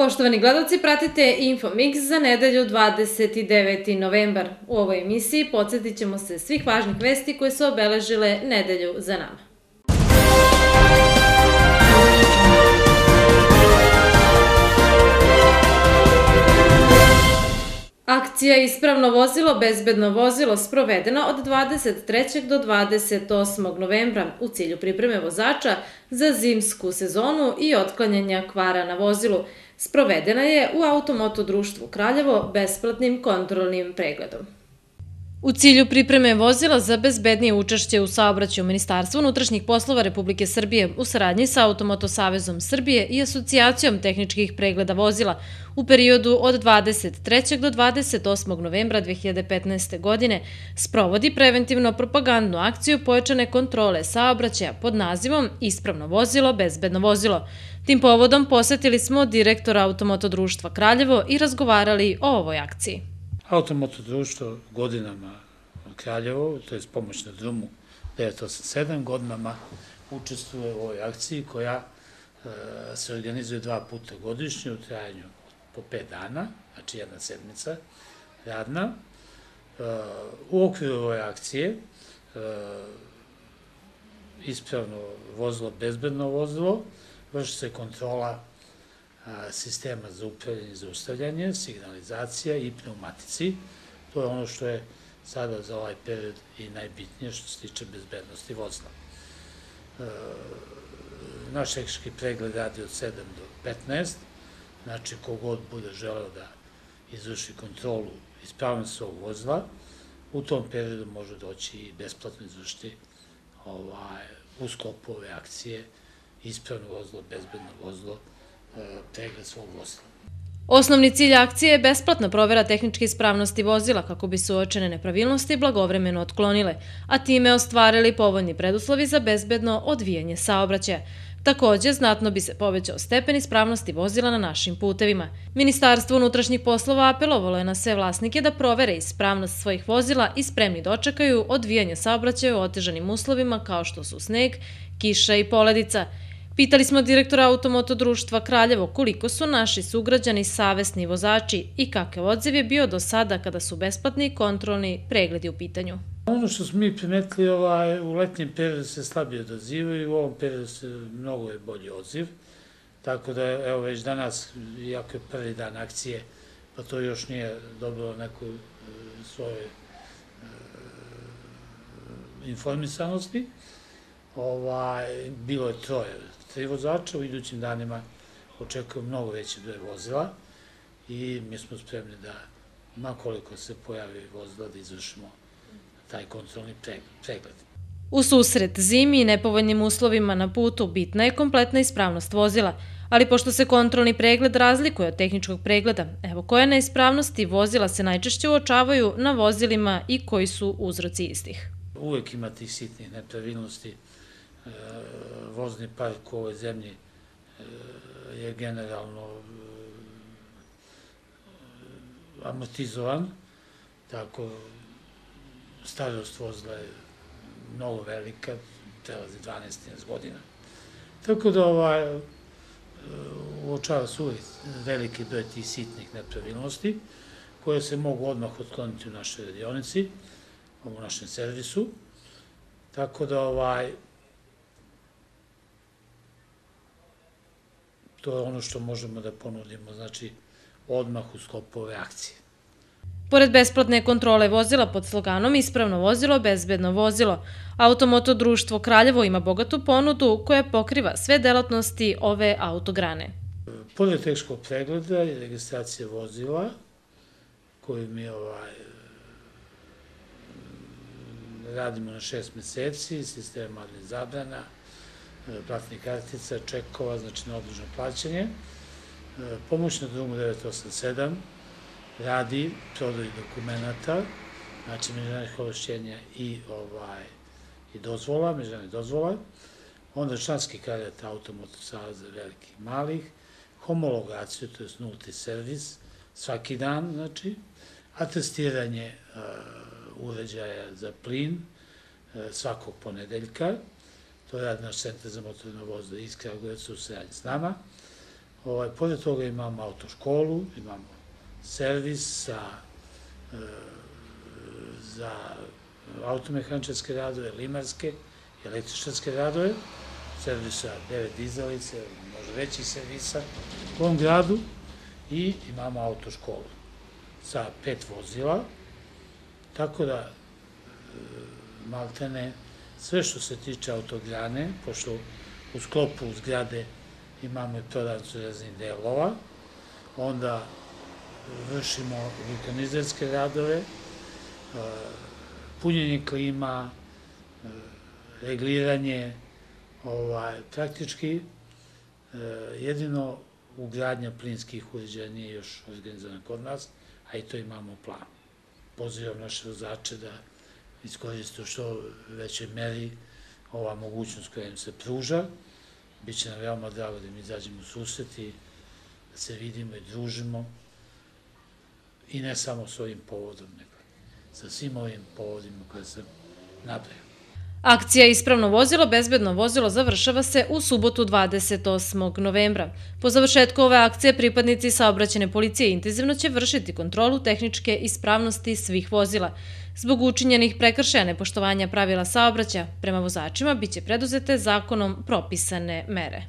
Poštovani gledalci, pratite Infomix za nedelju 29. novembar. U ovoj emisiji podsjetit ćemo se svih važnih vesti koje su obeležile nedelju za nama. Akcija Ispravno vozilo, bezbedno vozilo sprovedena od 23. do 28. novembra u cilju pripreme vozača za zimsku sezonu i otklanjanja kvara na vozilu. Sprovedena je u Automoto društvu Kraljevo besplatnim kontrolnim pregledom. U cilju pripreme vozila za bezbednije učešće u saobraćaju Ministarstva unutrašnjih poslova Republike Srbije u saradnji sa Automoto savezom Srbije i Asocijacijom tehničkih pregleda vozila u periodu od 23. do 28. novembra 2015. godine sprovodi preventivno propagandnu akciju pojačane kontrole saobraćaja pod nazivom Ispravno vozilo, bezbedno vozilo. Tim povodom posetili smo direktora Automoto društva Kraljevo i razgovarali o ovoj akciji. Automoto društvo godinama Kraljevo, to je pomoć na drumu 987, godinama učestvuje u ovoj akciji koja se organizuje 2 puta godišnje u trajanju po 5 dana, znači jedna sedmica radna. U okviru ove akcije ispravno vozilo, bezbedno vozilo, vrši se kontrola sistema za upravljanje i zaustavljanje, signalizacija i pneumatici. To je ono što je sada za ovaj period i najbitnije što se tiče bezbednosti vozila. Naš tehnički pregled radi od 7 do 15, znači kogod bude želeo da izvrši kontrolu ispravnosti svog vozila, u tom periodu može doći i besplatno izvršiti u sklopu ove akcije ispravno vozilo, bezbedno vozilo, pregled svog vozila. Osnovni cilj akcije je besplatna provera tehničke ispravnosti vozila kako bi se uočene nepravilnosti blagovremeno otklonile, a time ostvarili povoljni preduslovi za bezbedno odvijanje saobraćaja. Takođe, znatno bi se povećao stepen ispravnosti vozila na našim putevima. Ministarstvo unutrašnjih poslova apelovalo je na sve vlasnike da provere ispravnost svojih vozila i spremni dočekaju odvijanje saobraćaja u otežanim uslovima kao što su sneg, kiša i poledica. Pitali smo direktora Automoto društva Kraljevo koliko su naši sugrađani savesni vozači i kakav odziv je bio do sada kada su besplatni kontrolni pregledi u pitanju. Ono što smo mi primetili, u letnjem periodu se slabije odazivaju i u ovom periodu se mnogo je bolji odziv. Tako da, evo već danas, iako je prvi dan akcije, pa to još nije dobilo neku svoje informisanosti, bilo je 3 vozača, u idućim danima očekujemo mnogo veći broj vozila i mi smo spremni da, makoliko se pojavi vozila, da izvršimo taj kontrolni pregled. U susret zimi i nepovoljnim uslovima na putu bitna je kompletna ispravnost vozila, ali pošto se kontrolni pregled razlikuje od tehničkog pregleda, evo koje neispravnosti vozila se najčešće uočavaju na vozilima i koji su uzroci istih. Uvek ima tih sitnih nepravilnosti. Vozni park u ovoj zemlji je generalno amortizovan, tako starost vozila je mnogo velika, prelazi 12-13 godina. Tako da uočava se uvijek veliki broj tih sitnih nepravilnosti koje se mogu odmah otkloniti u našoj radionici, u našem servisu. Tako da to je ono što možemo da ponudimo, znači odmah u sklopu ove akcije. Pored besplatne kontrole vozila pod sloganom Ispravno vozilo, bezbedno vozilo, Automoto društvo Kraljevo ima bogatu ponudu koja pokriva sve delatnosti ove autograne. Pored tehničkog pregleda i registracije vozila, koju mi radimo na 6 meseci, sistem madnih zabrana, platnih kartica, čekova, znači na odloženo plaćanje. Pomoć na drumu 987 radi prodaju dokumenta, znači međunarodnih ovlašćenja i dozvola, međunarodnih dozvola, onda članski karijet Automoto saveza velikih i malih, homologaciju, to je nulti servis, svaki dan, znači, atestiranje uređaja za plin svakog ponedeljka, to radi naš centar za motorno vozilo iz Kragujevca u saradnji s nama, Pored toga imamo autoškolu, imamo servis za automehaničarske radove, limarske i električarske radove, servis sa 9 dizalice, možda većih servisa u ovom gradu, i imamo autoškolu sa 5 vozila, tako da maltene sve što se tiče autograne, pošto u sklopu zgrade imamo i prodavnicu raznih delova, onda vršimo vulkanizerske radove, punjenje klima, regliranje, praktički jedino ugradnja plinskih uređaja nije još organizovana kod nas, a i to imamo u planu. Pozivam naše vozače da iskoriste u što većoj meri ova mogućnost koja im se pruža. Biće nam veoma drago da mi izađemo u susret i da se vidimo i družimo, i ne samo s ovim povodom, nego sa svim ovim povodima koje sam nabrojao. Akcija Ispravno vozilo, bezbedno vozilo završava se u subotu 28. novembra. Po završetku ove akcije pripadnici saobraćajne policije intenzivno će vršiti kontrolu tehničke ispravnosti svih vozila. Zbog učinjenih prekršaja nepoštovanja pravila saobraćaja prema vozačima biće preduzete zakonom propisane mere.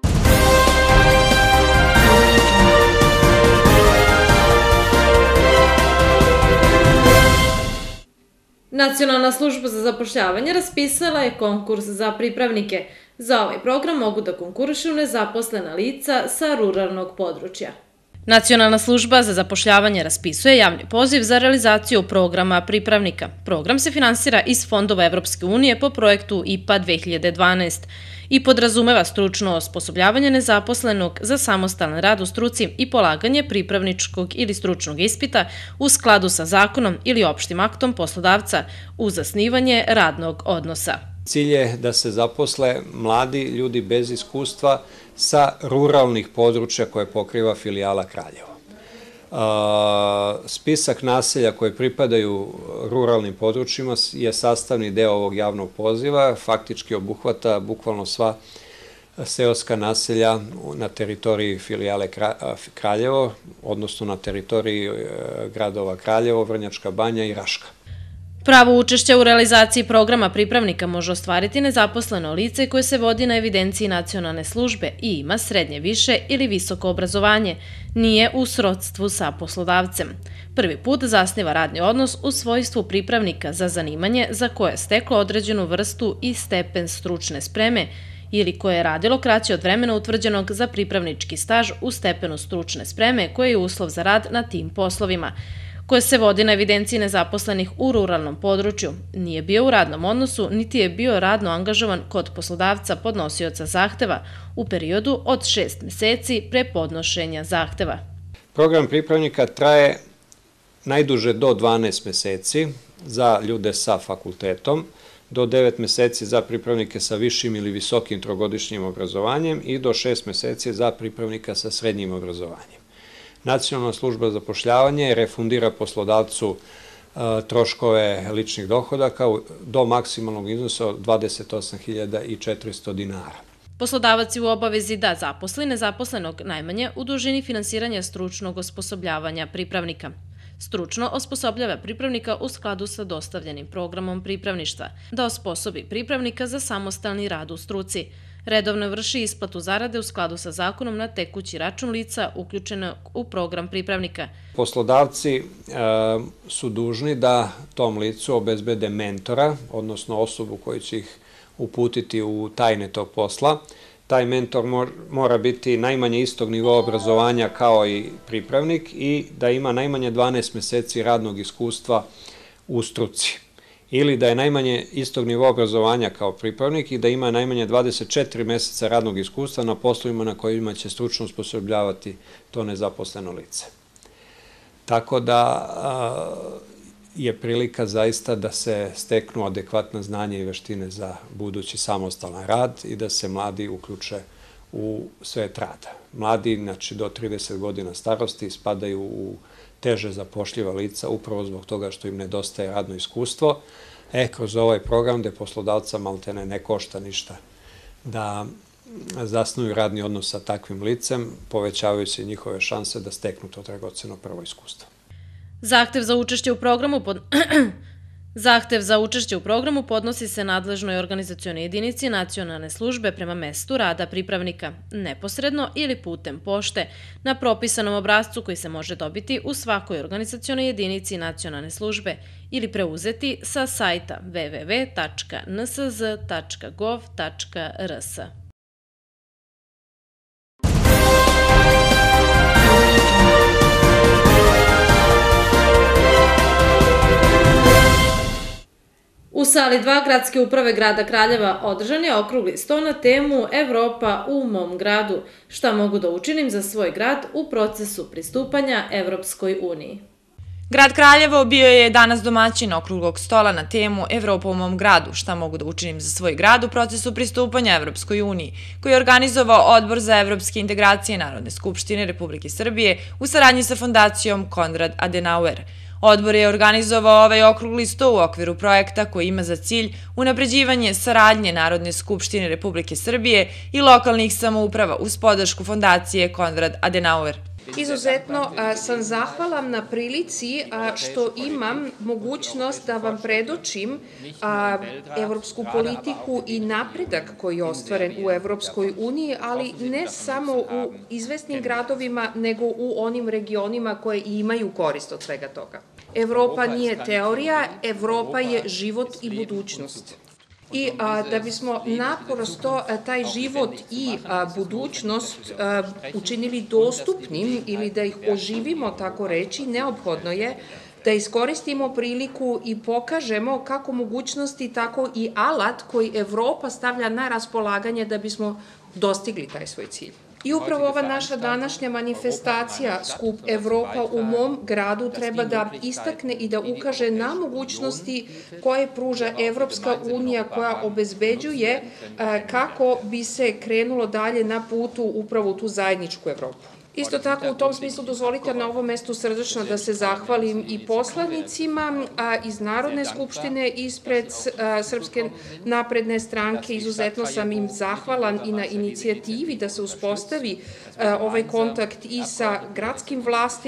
Nacionalna služba za zapošljavanje raspisala je konkurs za pripravnike. Za ovaj program mogu da konkurišu nezaposlena lica sa ruralnog područja. Nacionalna služba za zapošljavanje raspisuje javni poziv za realizaciju programa pripravnika. Program se finansira iz fondova Evropske unije po projektu IPA 2012 i podrazumeva stručno osposobljavanje nezaposlenog za samostalan rad u struci i polaganje pripravničkog ili stručnog ispita u skladu sa zakonom ili opštim aktom poslodavca uz zasnivanje radnog odnosa. Cilj je da se zaposle mladi ljudi bez iskustva sa ruralnih područja koje pokriva filijala Kraljevo. Spisak naselja koje pripadaju ruralnim područjima je sastavni deo ovog javnog poziva, faktički obuhvata bukvalno sva seoska naselja na teritoriji filijale Kraljevo, odnosno na teritoriji gradova Kraljevo, Vrnjačka Banja i Raška. Pravo učešća u realizaciji programa pripravnika može ostvariti nezaposleno lice koje se vodi na evidenciji nacionalne službe i ima srednje, više ili visoko obrazovanje, nije u srodstvu sa poslodavcem. Prvi put zasniva radni odnos u svojstvu pripravnika za zanimanje za koje je steklo određenu vrstu i stepen stručne spreme ili koje je radilo kraće od vremena utvrđenog za pripravnički staž u stepenu stručne spreme koji je uslov za rad na tim poslovima, koje se vodi na evidenciji nezaposlenih u ruralnom području, nije bio u radnom odnosu, niti je bio radno angažovan kod poslodavca podnosioca zahteva u periodu od 6 meseci pre podnošenja zahteva. Program pripravnika traje najduže do 12 meseci za ljude sa fakultetom, do 9 meseci za pripravnike sa višim ili visokim trogodišnjim obrazovanjem i do 6 meseci za pripravnika sa srednjim obrazovanjem. Nacionalna služba za zapošljavanje refundira poslodavcu troškove ličnih dohodaka do maksimalnog iznosa od 28.400 dinara. Poslodavac je u obavezi da zaposli nezaposlenog najmanje u dužini finansiranja stručnog osposobljavanja pripravnika. Stručno osposobljava pripravnika u skladu sa dostavljenim programom pripravništva, da osposobi pripravnika za samostalni rad u struci. Redovno vrši isplatu zarade u skladu sa zakonom na tekući račun lica uključenog u program pripravnika. Poslodavci su dužni da tom licu obezbede mentora, odnosno osobu koju će ih uputiti u tajne tog posla. Taj mentor mora biti najmanje istog nivoa obrazovanja kao i pripravnik i da ima najmanje 12 meseci radnog iskustva u struci. Ili da je najmanje istog nivoa obrazovanja kao pripravnik i da ima najmanje 24 meseca radnog iskustva na poslovima na kojima će stručno osposobljavati to nezaposleno lice. Tako da je prilika zaista da se steknu adekvatna znanja i veštine za budući samostalan rad i da se mladi uključe u svet rada. Mladi, znači do 30 godina starosti, spadaju u teže zapošljiva lica upravo zbog toga što im nedostaje radno iskustvo. Kroz ovaj program gde poslodavca maltene ne košta ništa da zasnuju radni odnos sa takvim licem, povećavaju se njihove šanse da steknu to dragoceno prvo iskustvo. Zahtev za učešće u programu podnosi se nadležnoj organizacionoj jedinici nacionalne službe prema mestu rada pripravnika, neposredno ili putem pošte, na propisanom obrascu koji se može dobiti u svakoj organizacionoj jedinici nacionalne službe ili preuzeti sa sajta www.nszz.gov.rs. U sali 2 Gradske uprave grada Kraljeva održan je okrugli sto na temu Evropa u mom gradu, šta mogu da učinim za svoj grad u procesu pristupanja Evropskoj uniji. Grad Kraljevo bio je danas domaćin okruglog stola na temu Evropa u mom gradu, šta mogu da učinim za svoj grad u procesu pristupanja Evropskoj uniji, koji je organizovao Odbor za evropske integracije Narodne skupštine Republike Srbije u saradnji sa fondacijom Konrad Adenauer. Odbor je organizovao ovaj okrugli sto u okviru projekta koji ima za cilj unapređivanje saradnje Narodne skupštine Republike Srbije i lokalnih samouprava uz podršku fondacije Konrad Adenauer. Izuzetno sam zahvalan na prilici što imam mogućnost da vam predočim evropsku politiku i napredak koji je ostvaren u Evropskoj uniji, ali ne samo u izvesnim gradovima, nego u onim regionima koje imaju korist od svega toga. Evropa nije teorija, Evropa je život i budućnost. I da bismo naprosto taj život i budućnost učinili dostupnim ili da ih oživimo, tako reći, neophodno je da iskoristimo priliku i pokažemo kako mogućnosti, tako i alat koji Evropa stavlja na raspolaganje da bismo dostigli taj svoj cilj. I upravo ova naša današnja manifestacija, skup Evropa u mom gradu, treba da istakne i da ukaže na mogućnosti koje pruža Evropska unija, koja obezbeđuje kako bi se krenulo dalje na putu upravo u tu zajedničku Evropu. Isto tako, u tom smislu dozvolite na ovom mestu srdačno da se zahvalim i poslanicima iz Narodne skupštine, ispred Srpske napredne stranke. Izuzetno sam im zahvalan i na inicijativi da se uspostavi ovaj kontakt i sa gradskim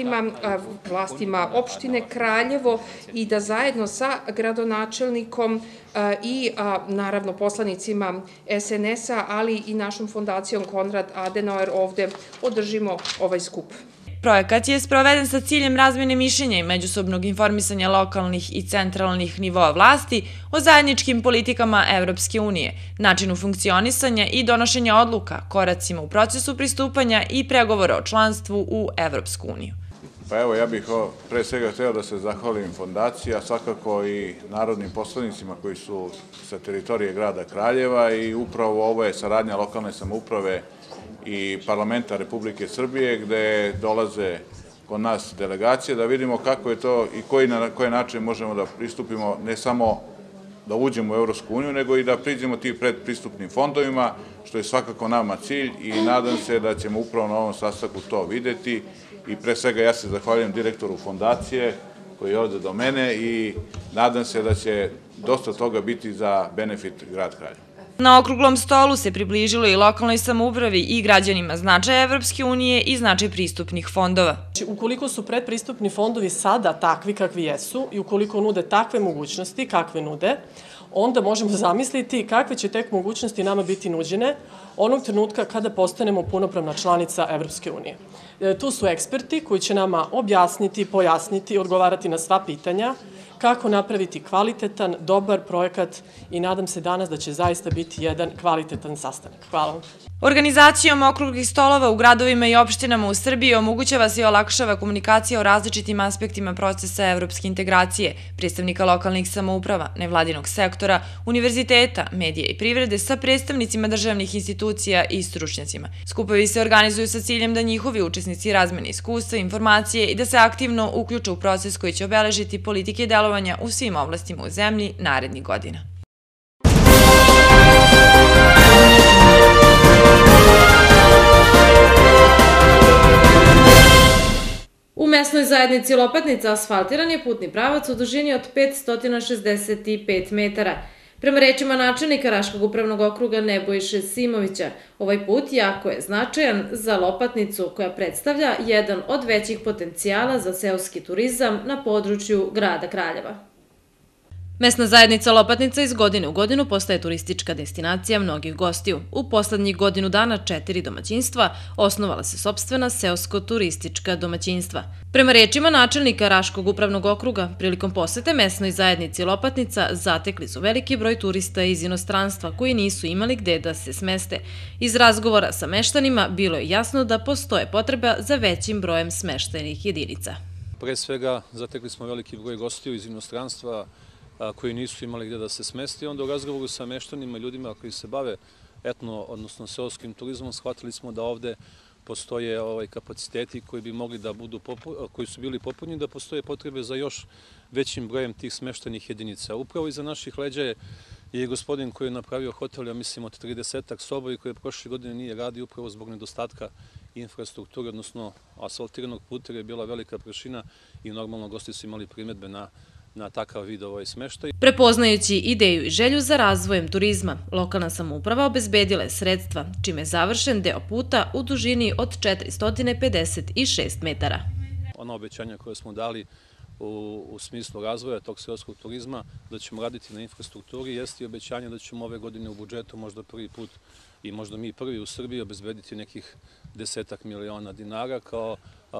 vlastima opštine Kraljevo i da zajedno sa gradonačelnikom i naravno poslanicima SNS-a, ali i našom fondacijom Konrad Adenauer ovde održimo ovaj skup. Projekat je sproveden sa ciljem razmene mišljenja i međusobnog informisanja lokalnih i centralnih nivoa vlasti o zajedničkim politikama Evropske unije, načinu funkcionisanja i donošenja odluka, koracima u procesu pristupanja i pregovora o članstvu u Evropsku uniju. Pa evo, ja bih pre svega hteo da se zahvalim fondaciji, a svakako i narodnim poslanicima koji su sa teritorije grada Kraljeva, i upravo ovo je saradnja lokalne samouprave i parlamenta Republike Srbije, gde dolaze kod nas delegacije, da vidimo kako je to i na koji način možemo da pristupimo, ne samo da uđemo u Evropsku uniju, nego i da priđemo tim predpristupnim fondovima, što je svakako nama cilj, i nadam se da ćemo upravo na ovom sastanku to videti. I pre svega ja se zahvaljujem direktoru fondacije koji je ovde do mene i nadam se da će dosta toga biti za benefit grad Kraljevo. Na okruglom stolu se približilo i lokalnoj samoupravi i građanima značaj Evropske unije i značaj pristupnih fondova. Ukoliko su predpristupni fondovi sada takvi kakvi jesu i ukoliko nude takve mogućnosti kakve nude, onda možemo zamisliti kakve će tek mogućnosti nama biti nuđene onog trenutka kada postanemo punopravna članica Evropske unije. Tu su eksperti koji će nama objasniti, pojasniti, odgovarati na sva pitanja, kako napraviti kvalitetan, dobar projekat, i nadam se danas da će zaista biti jedan kvalitetan sastanak. Hvala vam. Organizacijom okruglih stolova u gradovima i opštinama u Srbiji omogućava se i olakšava komunikacija o različitim aspektima procesa evropske integracije, predstavnika lokalnih samouprava, nevladinog sektora, univerziteta, medija i privrede sa predstavnicima državnih institucija i stručnjacima. Skupovi se organizuju sa ciljem da njihovi učesnici razmene iskustva, informacije i da se aktivno uključe u proces koji će obeležiti politike delovanja u svim oblastima u zemlji narednih godina. U mesnoj zajednici Lopatnica asfaltiran je putni pravac u dužini od 565 metara. Prema rečima načelnika Raškog upravnog okruga Nebojše Simovića, ovaj put jako je značajan za Lopatnicu koja predstavlja jedan od većih potencijala za seoski turizam na području grada Kraljeva. Mesna zajednica Lopatnica iz godine u godinu postaje turistička destinacija mnogih gostiju. U poslednjih godinu dana 4 domaćinstva osnovala se sopstvena seosko-turistička domaćinstva. Prema rečima načelnika Raškog upravnog okruga, prilikom posete mesnoj zajednici Lopatnica zatekli su veliki broj turista iz inostranstva koji nisu imali gde da se smeste. Iz razgovora sa meštanima bilo je jasno da postoje potreba za većim brojem smeštajnih jedinica. Pre svega zatekli smo veliki broj gostiju iz inostranstva koji nisu imali gde da se smesti. Onda u razgovoru sa meštanima i ljudima koji se bave etno, odnosno seoskim turizmom, shvatili smo da ovde postoje kapaciteti koji bi mogli da budu, koji su bili popunjeni, da postoje potrebe za još većim brojem tih smeštajnih jedinica. Upravo iza naših leđa je gospodin koji je napravio hotel, ja mislim od 30 soba i koji je prošle godine nije radio upravo zbog nedostatka infrastrukture, odnosno asfaltiranog puta, jer je bila velika prašina i normalno gosti su imali primedbe na takav vid smeštaj. Prepoznajući ideju i želju za razvojem turizma, lokalna samouprava obezbedila je sredstva, čime je završen deo puta u dužini od 456 metara. Ona obećanja koje smo dali u smislu razvoja tog seoskog turizma, da ćemo raditi na infrastrukturi, jeste i obećanje da ćemo ove godine u budžetu možda prvi put i možda mi prvi u Srbiji obezbediti nekih 10 miliona dinara kao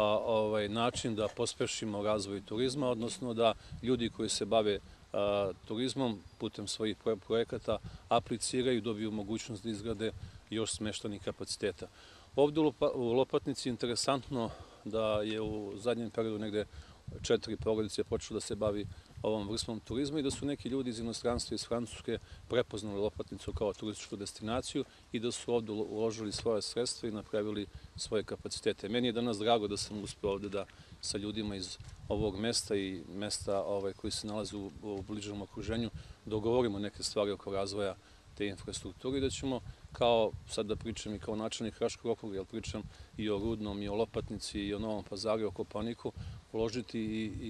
način da pospešimo razvoj turizma, odnosno da ljudi koji se bave turizmom putem svojih projekata apliciraju i dobiju mogućnost da izgrade još smeštajnih kapaciteta. Ovde u Lopatnici je interesantno da je u zadnjem periodu negde 4 porodice počelo da se bavi ovom vrstom turizma i da su neki ljudi iz inostranstva, iz Francuske, prepoznali Lopatnicu kao turističku destinaciju i da su ovde uložili svoje sredstva i napravili svoje kapacitete. Meni je danas drago da sam uspeo ovde da sa ljudima iz ovog mesta i mesta koji se nalaze u bližem okruženju dogovorimo neke stvari oko razvoja te infrastrukture i da ćemo, kao sad da pričam i kao načelnik Raškog okruga, jer pričam i o Rudnom, i o Lopatnici, i o Novom Pazaru, i o Kopaoniku, uložiti i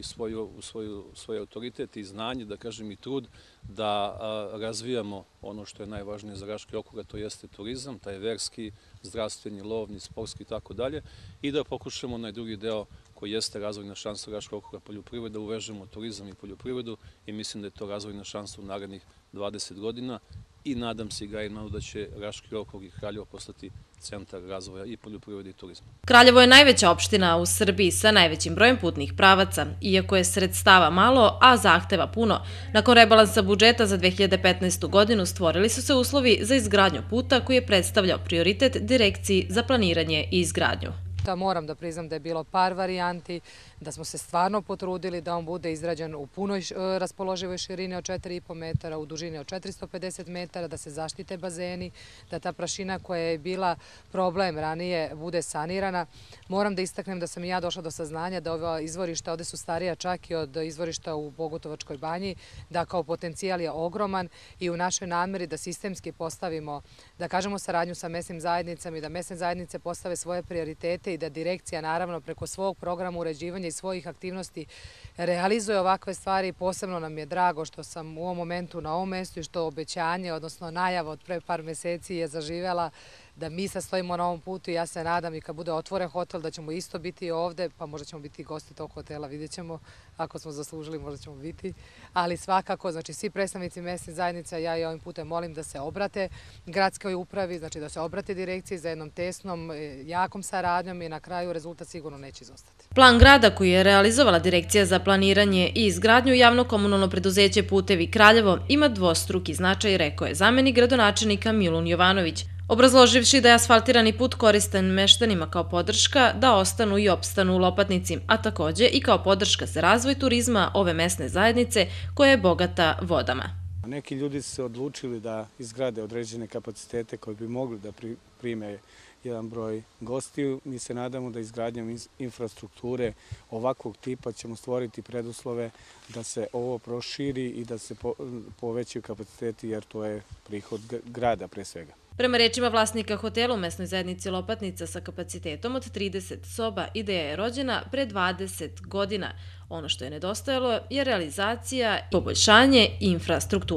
svoj autoritet i znanje, da kažem i trud, da razvijamo ono što je najvažnije za Raški okrug, a to jeste turizam, taj verski, zdravstveni, lovni, sportski i tako dalje, i da pokušamo onaj drugi deo koji jeste razvojna šansa Raškog okruga poljoprivreda, uvežemo turizam i poljoprivredu i mislim da je to razvojna šansa u narednih 20 godina i nadam se i gajim nadu da će Raški okrug i Kraljevo postati centar razvoja i poljoprivrede i turizma. Kraljevo je najveća opština u Srbiji sa najvećim brojem putnih pravaca, iako je sredstava malo, a zahteva puno. Nakon rebalansa budžeta za 2015. godinu stvorili su se uslovi za izgradnju puta koji je predstavljao prioritet Direkciji za planiranje i izgradnju. Moram da priznam da je bilo par varijanti, da smo se stvarno potrudili da on bude izrađen u punoj raspoloživoj širini od 4,5 metara, u dužini od 450 metara, da se zaštite bazeni, da ta prašina koja je bila problem ranije bude sanirana. Moram da istaknem da sam i ja došla do saznanja da ova izvorišta ovde su starija čak i od izvorišta u Bogutovačkoj banji, da kao potencijal je ogroman i u našoj nameri da sistemski postavimo, da kažemo saradnju sa mesnim zajednicama i da mesne zajednice postave svoje prioritete i da direkcija naravno preko svog programa uređivanja i svojih aktivnosti realizuje ovakve stvari. Posebno nam je drago što sam u ovom momentu na ovom mestu i što obećanje, odnosno najava od pre par meseci je zaživela da mi sad stojimo na ovom putu i ja se nadam i kad bude otvoren hotel da ćemo isto biti ovde, pa možda ćemo biti gosti tog hotela, vidjet ćemo, ako smo zaslužili možda ćemo biti, ali svakako, znači svi predstavnici mesnih zajednica, ja i ovim putem molim da se obrate gradskoj upravi, znači da se obrate direkciji za jednom tesnom, jakom saradnjom i na kraju rezultat sigurno neće izostati. Plan grada koji je realizovala Direkcija za planiranje i izgradnju javno-komunalno preduzeće Putevi Kraljevo ima dvostruki značaj, rekao je zamenik gradonačelnika Milun Jovanović, obrazloživši da je asfaltirani put koristan meštanima kao podrška da ostanu i opstanu u Lopatnici, a takođe i kao podrška za razvoj turizma ove mesne zajednice koja je bogata vodama. Neki ljudi su se odlučili da izgrade određene kapacitete koji bi mogli da prime jedan broj gostiju. Mi se nadamo da izgradnjom infrastrukture ovakvog tipa ćemo stvoriti preduslove da se ovo proširi i da se povećaju kapaciteti jer to je prihod grada pre svega. Prema rečima vlasnika hotela u mesnoj zajednici Lopatnica sa kapacitetom od 30 soba, ideja je rođena pre 20 godina. Ono što je nedostajalo je realizacija i poboljšanje infrastrukture.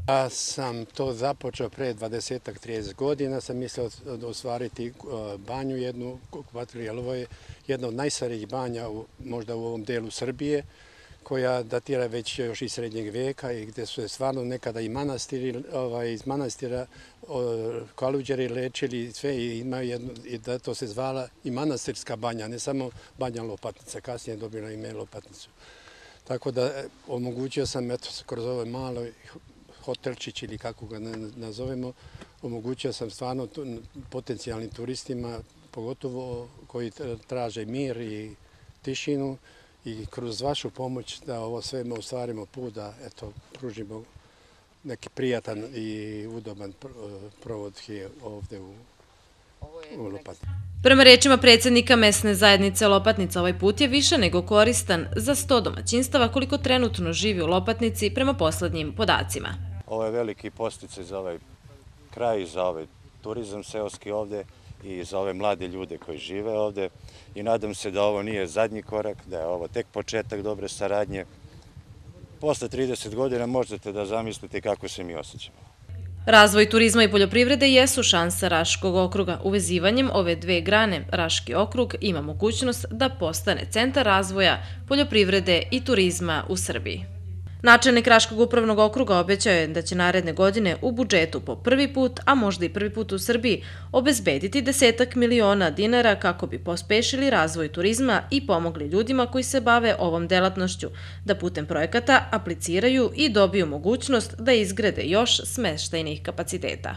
Ja sam to započeo pre 20-30 godina, sam mislio ostvariti banju jednu, jer ovo je jedna od najstarijih banja možda u ovom delu Srbije, koja datira već još iz srednjeg veka i gde su je stvarno nekada i manastiri, iz manastira kaluđeri lečili sve i imaju jednu, i da to se zvala i manastirska banja, ne samo banja Lopatnica, kasnije je dobila ime Lopatnicu. Tako da omogućio sam, eto, kroz ovaj malo hotelčić ili kako ga nazovemo, omogućio sam stvarno potencijalnim turistima, pogotovo koji traže mir i tišinu, i kroz vašu pomoć da ovo sve ostvarimo put, da pružimo neki prijatan i udoban provod ovde u Lopatnici. Prema rečima predsjednika mesne zajednice Lopatnica, ovaj put je više nego koristan za 100 domaćinstava koliko trenutno živi u Lopatnici prema poslednjim podacima. Ovo je veliki podsticaj za ovaj kraj, za ovaj turizam seoski ovde i za ove mlade ljude koji žive ovde i nadam se da ovo nije zadnji korak, da je ovo tek početak dobre saradnje. Posle 30 godina možete da zamislite kako se mi osjećamo. Razvoj turizma i poljoprivrede jesu šansa Raškog okruga. Uvezivanjem ove dve grane, Raški okrug ima mogućnost da postane centar razvoja poljoprivrede i turizma u Srbiji. Načelnik Raškog upravnog okruga obećao je da će naredne godine u budžetu po prvi put, a možda i prvi put u Srbiji, obezbediti 10 miliona dinara kako bi pospešili razvoj turizma i pomogli ljudima koji se bave ovom delatnošću, da putem projekata apliciraju i dobiju mogućnost da izgrade još smeštajnih kapaciteta.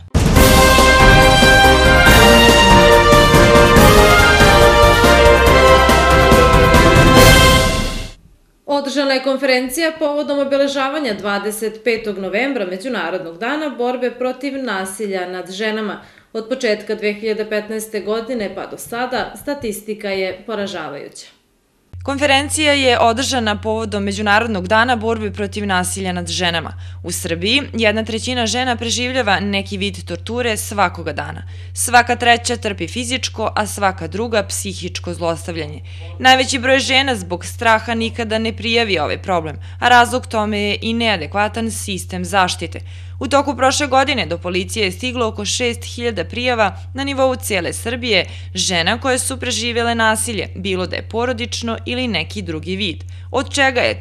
Održana je konferencija povodom obeležavanja 25. novembra Međunarodnog dana borbe protiv nasilja nad ženama. Od početka 2015. godine pa do sada statistika je poražavajuća. Konferencija je održana povodom Međunarodnog dana borbe protiv nasilja nad ženama. U Srbiji 1/3 žena preživljava neki vid torture svakoga dana. Svaka treća trpi fizičko, a svaka druga psihičko zlostavljanje. Najveći broj žena zbog straha nikada ne prijavi ovaj problem, a razlog tome je i neadekvatan sistem zaštite. U toku prošle godine do policije je stiglo oko 6.000 prijava na nivou cijele Srbije žena koje su preživjele nasilje, bilo da je porodično ili neki drugi vid, od čega je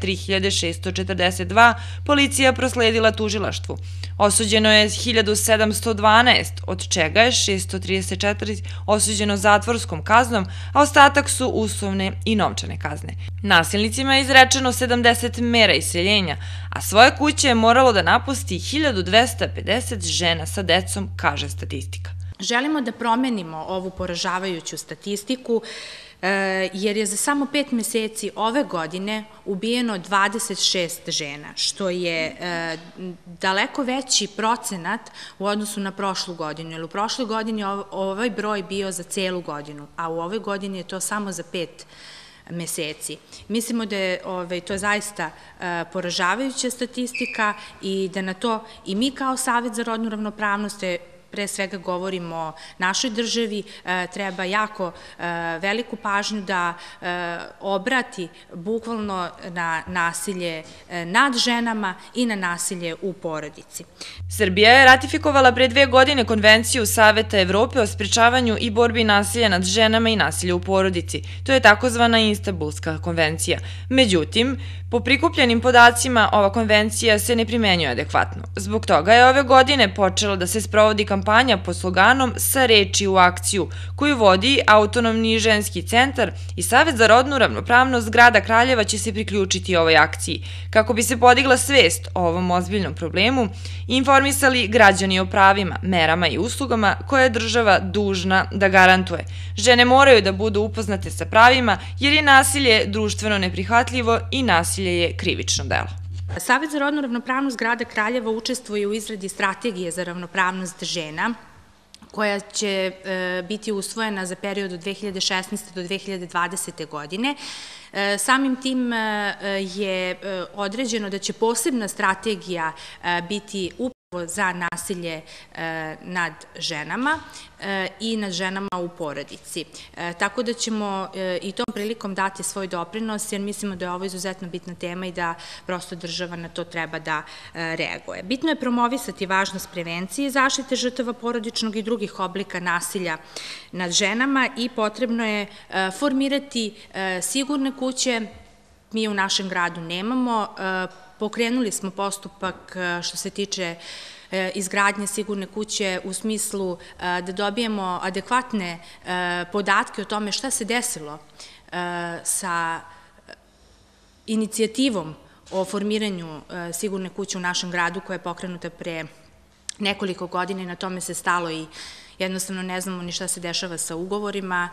3.642 policija prosledila tužilaštvu. Osuđeno je 1.712, od čega je 634 osuđeno zatvorskom kaznom, a ostatak su uslovne i novčane kazne. Nasilnicima je izrečeno 70 mera iseljenja, a svoje kuće je moralo da napusti 1250 žena sa decom, kaže statistika. Želimo da promenimo ovu poražavajuću statistiku, jer je za samo 5 meseci ove godine ubijeno 26 žena, što je daleko veći procenat u odnosu na prošlu godinu, jer u prošloj godini ovaj broj bio za celu godinu, a u ovoj godini je to samo za 5 meseci. Mislimo da je to zaista poražavajuća statistika i da na to i mi kao Savet za rodnu ravnopravnost, pre svega govorimo o našoj državi, treba jako veliku pažnju da obrati bukvalno na nasilje nad ženama i na nasilje u porodici. Srbija je ratifikovala pre 2 godine Konvenciju Saveta Evrope o sprečavanju i borbi nasilja nad ženama i nasilja u porodici. To je takozvana Istanbulska konvencija. Međutim, po prikupljenim podacima, ova konvencija se ne primenjuje adekvatno. Zbog toga je ove godine počela da se sprovodi kampanja pod sloganom Sa reči u akciju, koju vodi Autonomni ženski centar i Savet za rodnu ravnopravnost grada Kraljeva će se priključiti ovoj akciji, kako bi se podigla svest o ovom ozbiljnom problemu i informisali građani o pravima, merama i uslugama koje je država dužna da garantuje. Žene moraju da budu upoznate sa pravima jer je nasilje društveno neprihvatljivo i nasilje je krivično delo. Savet za rodnu ravnopravnost grada Kraljeva učestvuje u izradi strategije za ravnopravnost žena, koja će biti usvojena za period od 2016. do 2020. godine. Samim tim je određeno da će posebna strategija biti za nasilje nad ženama i nad ženama u porodici. Tako da ćemo i tom prilikom dati svoj doprinos, jer mislimo da je ovo izuzetno bitna tema i da prosto država na to treba da reaguje. Bitno je promovisati važnost prevencije i zaštite žrtava porodičnog i drugih oblika nasilja nad ženama i potrebno je formirati sigurne kuće. Mi u našem gradu nemamo. Pokrenuli smo postupak što se tiče izgradnje sigurne kuće u smislu da dobijemo adekvatne podatke o tome šta se desilo sa inicijativom o formiranju sigurne kuće u našem gradu koja je pokrenuta pre nekoliko godina i na tome se stalo i jednostavno ne znamo ni šta se dešava sa ugovorima,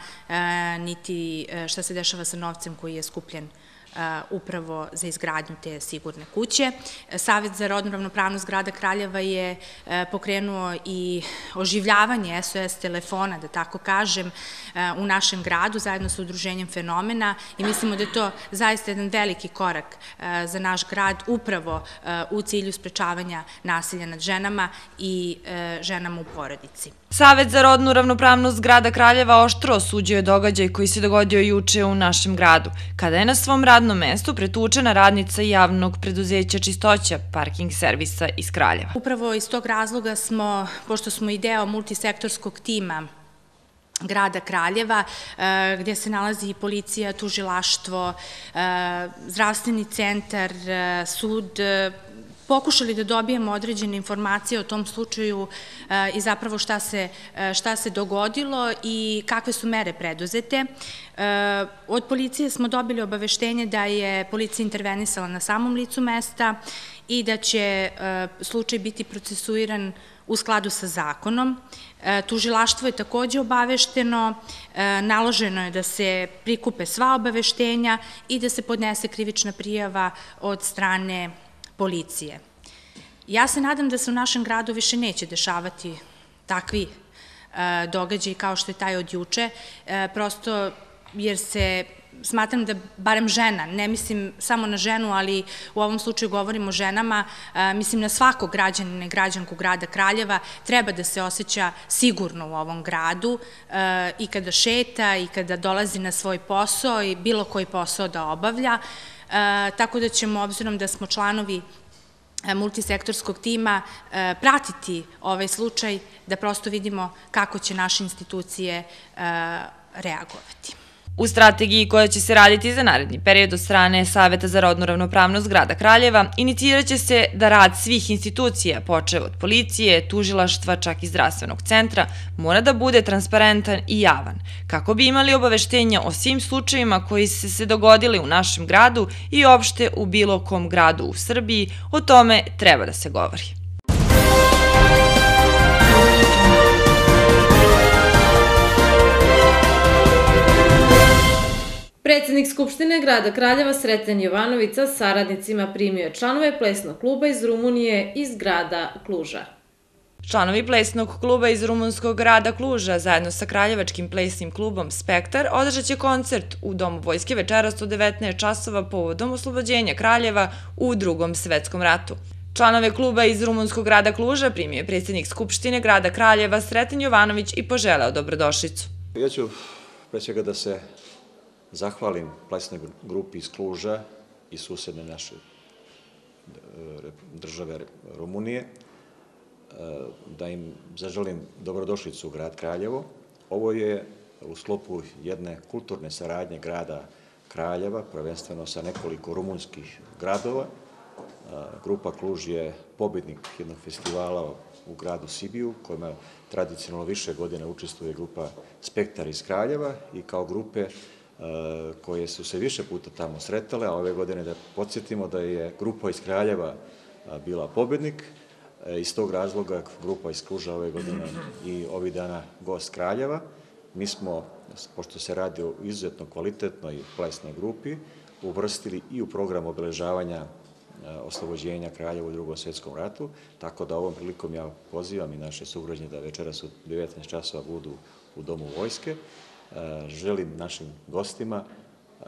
niti šta se dešava sa novcem koji je skupljen upravo za izgradnju te sigurne kuće. Savet za rodnu ravnopravnost grada Kraljeva je pokrenuo i oživljavanje SOS telefona, da tako kažem, u našem gradu zajedno sa udruženjem Fenomena i mislimo da je to zaista jedan veliki korak za naš grad upravo u cilju sprečavanja nasilja nad ženama i ženama u porodici. Savet za rodnu ravnopravnost grada Kraljeva oštro osuđuje događaj koji se dogodio juče u našem gradu, kada je na svom radnom mestu pretučena radnica javnog preduzeća Čistoća parking servisa iz Kraljeva. Upravo iz tog razloga smo, pošto smo i deo multisektorskog tima grada Kraljeva, gdje se nalazi i policija, tužilaštvo, zdravstveni centar, sud, pokušali da dobijemo određene informacije o tom slučaju i zapravo šta se dogodilo i kakve su mere preduzete. Od policije smo dobili obaveštenje da je policija intervenisala na samom licu mesta i da će slučaj biti procesuiran u skladu sa zakonom. Tužilaštvo je takođe obavešteno, naloženo je da se prikupe sva obaveštenja i da se podnese krivična prijava od strane policije. Ja se nadam da se u našem gradu više neće dešavati takvi događaji kao što je taj od juče, prosto jer se smatram da barem žena, ne mislim samo na ženu, ali u ovom slučaju govorim o ženama, mislim na svakog građanina i građanku grada Kraljeva, treba da se osjeća sigurno u ovom gradu i kada šeta i kada dolazi na svoj posao i bilo koji posao da obavlja, tako da ćemo, obzirom da smo članovi multisektorskog tima, pratiti ovaj slučaj, da prosto vidimo kako će naše institucije reagovati. U strategiji koja će se raditi za naredni period od strane Saveta za rodnu ravnopravnost grada Kraljeva inicijirat će se da rad svih institucija, počev od policije, tužilaštva, čak i zdravstvenog centra, mora da bude transparentan i javan, kako bi imali obaveštenja o svim slučajima koji se dogodili u našem gradu i opšte u bilo kom gradu u Srbiji. O tome treba da se govori. Predsednik Skupštine grada Kraljeva Sreten Jovanović sa saradnicima primio je članove plesnog kluba iz Rumunije iz grada Kluža. Članovi plesnog kluba iz rumunskog grada Kluža zajedno sa kraljevačkim plesnim klubom Spektar održat će koncert u Domu vojske večeras od 19 časova povodom oslobođenja Kraljeva u Drugom svetskom ratu. Članove kluba iz rumunskog grada Kluža primio je predsednik Skupštine grada Kraljeva Sreten Jovanović i poželeo dobrodošlicu. Ja ću pre svega da se zahvalim plesnoj grupi iz Kluža i susedne naše države Rumunije, da im zaželim dobrodošlicu u grad Kraljevo. Ovo je u sklopu jedne kulturne saradnje grada Kraljeva, prvenstveno sa nekoliko rumunskih gradova. Grupa Kluž je pobednik jednog festivala u gradu Sibiju, kojima tradicionalno više godina učestvuje grupa Spektar iz Kraljeva i kao grupe koje su se više puta tamo sretale, a ove godine da podsjetimo da je grupa iz Kraljeva bila pobednik. Iz tog razloga grupa iz Kluža ove godine i ovih dana gost Kraljeva. Mi smo, pošto se radi o izuzetno kvalitetnoj plesnoj grupi, uvrstili i u program obeležavanja oslobođenja Kraljeva u Drugom svetskom ratu, tako da ovom prilikom ja pozivam i naše sugrađane da večeras u 19 časova budu u Domu vojske. Želim našim gostima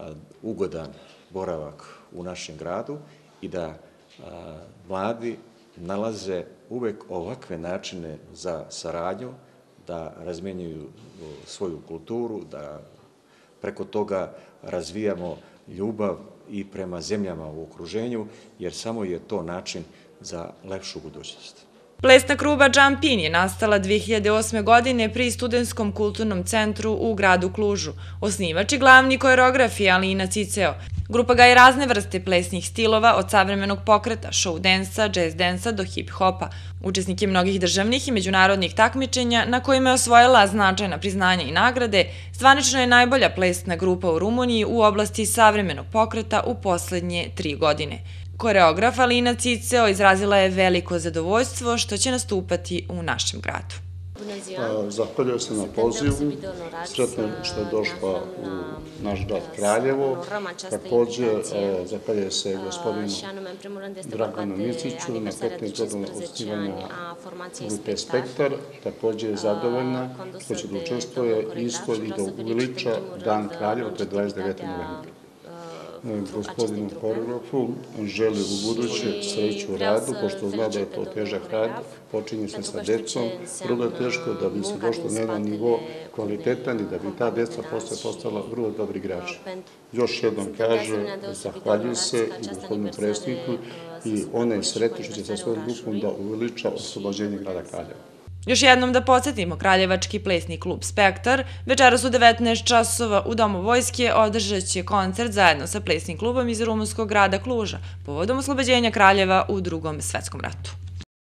ugodan boravak u našem gradu i da mladi nalaze uvek ovakve načine za saradnju, da razmenjuju svoju kulturu, da preko toga razvijamo ljubav i prema zemljama u okruženju, jer samo je to način za lepšu budućnost. Plesna grupa Jump In je nastala 2008. godine pri Studentskom kulturnom centru u gradu Klužu. Osnivač i glavni koreograf je Alina Ciceo. Grupa gaje razne vrste plesnih stilova, od savremenog pokreta, show dansa, jazz dansa do hip-hopa. Učesnik je mnogih državnih i međunarodnih takmičenja na kojima je osvojila značajna priznanja i nagrade. Zvanično je najbolja plesna grupa u Rumuniji u oblasti savremenog pokreta u poslednje 3 godine. Koreograf Alina Ciceo izrazila je veliko zadovoljstvo što će nastupati u našem gradu. Zahvaljujem se na pozivu, sretno što je došla u naš grad Kraljevo. Takođe, zahvaljujem se gospodinu Draganu Miciću na 15 godina osnivanja grupe Spektar. Takođe je zadovoljna što će da učestvuje isto i da uveliča Dan Kraljeva, to je 29. novembra. Gospodinu koreografu želi u buduće sreću u radu, pošto zna da je to težak rad, počinje se sa decom, vrlo je teško da bi se došlo na jedan nivo kvalitetan i da bi ta deca posle postala vrlo dobri igrači. Još jednom kaže, zahvaljujem se i gospodinu predsjedniku i ona je sretna što će sa svojom grupom da uveliča oslobođenje grada Kraljeva. Još jednom da podsjetimo, Kraljevački plesni klub Spektar večeras u 19 časova u Domu vojske održat će koncert zajedno sa plesnim klubom iz rumunskog grada Kluža povodom oslobođenja Kraljeva u Drugom svetskom ratu.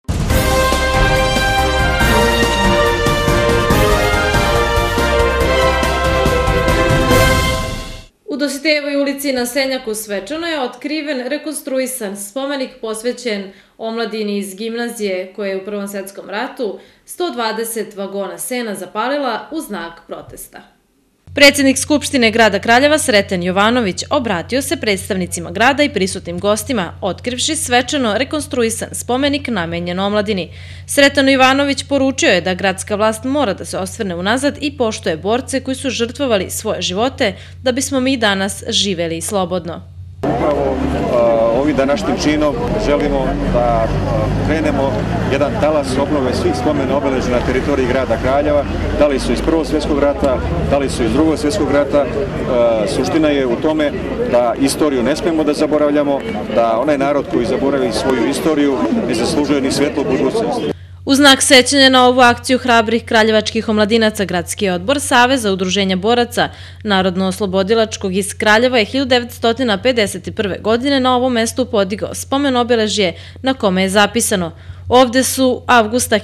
U Dositejevoj ulici na Senjaku svečano je otkriven rekonstruisan spomenik posvećen omladini iz gimnazije koja je u Prvom svetskom ratu 120 vagona sena zapalila u znak protesta. Predsjednik Skupštine grada Kraljeva Sreten Jovanović obratio se predstavnicima grada i prisutnim gostima, otkrivši svečano rekonstruisan spomenik namenjen omladini. Sreten Jovanović poručio je da gradska vlast mora da se osvrne unazad i poštuje borce koji su žrtvovali svoje živote da bismo mi danas živeli slobodno. Upravo ovim današnjim činom želimo da krenemo jedan talas obnove svih spomena obeležja na teritoriji grada Kraljeva, da li su iz Prvog svjetskog rata, da li su iz Drugog svjetskog rata. Suština je u tome da istoriju ne smemo da zaboravljamo, da onaj narod koji zaboravi svoju istoriju ne zaslužuje ni svetlu budućnost. U znak sećanja na ovu akciju hrabrih kraljevačkih omladinaca, Gradski odbor Saveza udruženja boraca Narodno-oslobodilačkog iz Kraljeva je 1951. godine na ovom mestu podigao spomen obeležje na kome je zapisano: ovde su avgusta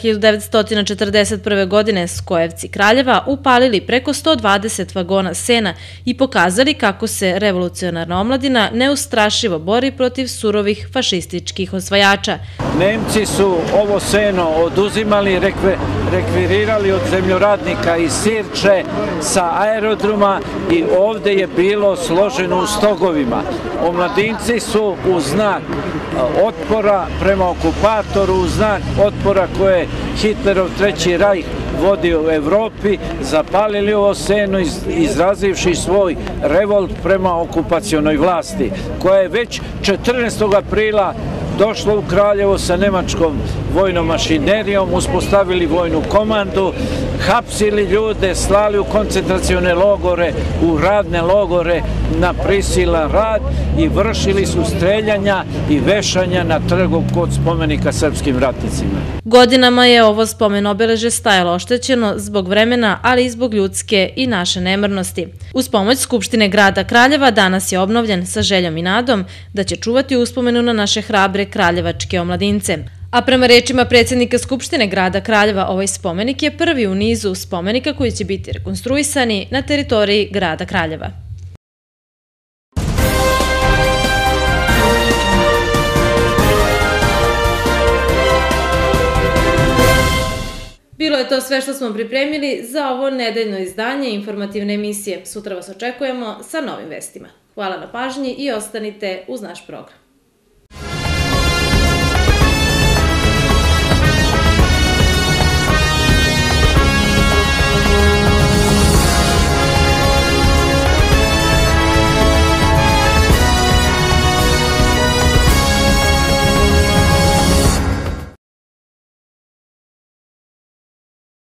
1941. godine Skojevci Kraljeva upalili preko 120 vagona sena i pokazali kako se revolucionarna omladina neustrašivo bori protiv surovih fašističkih osvajača. Nemci su ovo seno oduzimali, rekvirirali od zemljoradnika iz Sirče sa aerodroma i ovde je bilo složeno u stogovima. Omladinci su u znak otpora prema okupatoru, u znak otpora koje Hitlerov Treći rajh vodio u Evropi, zapalili ovo seno izrazivši svoj revolt prema okupacionoj vlasti, koja je već 14. aprila došla u Kraljevo sa nemačkom vojnom mašinerijom, uspostavili vojnu komandu, hapsili ljude, slali u koncentracione logore, u radne logore na prisilan rad i vršili su streljanja i vešanja na trgu kod spomenika srpskim ratnicima. Godinama je ovo spomen obeležje stajalo oštećeno zbog vremena, ali i zbog ljudske i naše nemarnosti. Uz pomoć Skupštine grada Kraljeva danas je obnovljen sa željom i nadom da će čuvati uspomenu na naše hrabre kraljevačke omladince. A prema rečima predsjednika Skupštine grada Kraljeva, ovaj spomenik je prvi u nizu spomenika koji će biti rekonstruisani na teritoriji grada Kraljeva. Bilo je to sve što smo pripremili za ovo nedeljno izdanje informativne emisije. Sutra vas očekujemo sa novim vestima. Hvala na pažnji i ostanite uz naš program.